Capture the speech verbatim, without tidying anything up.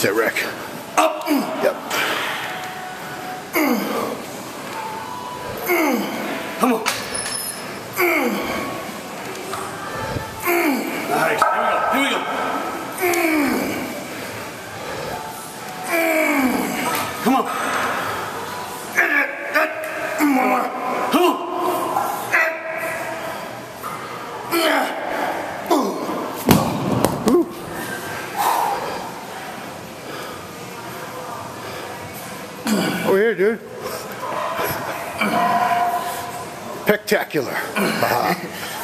That's it, Rick. Up. Yep. Come on. Nice. Here we go. Here we go. Come on. One more. Come on. Over here, dude. Spectacular.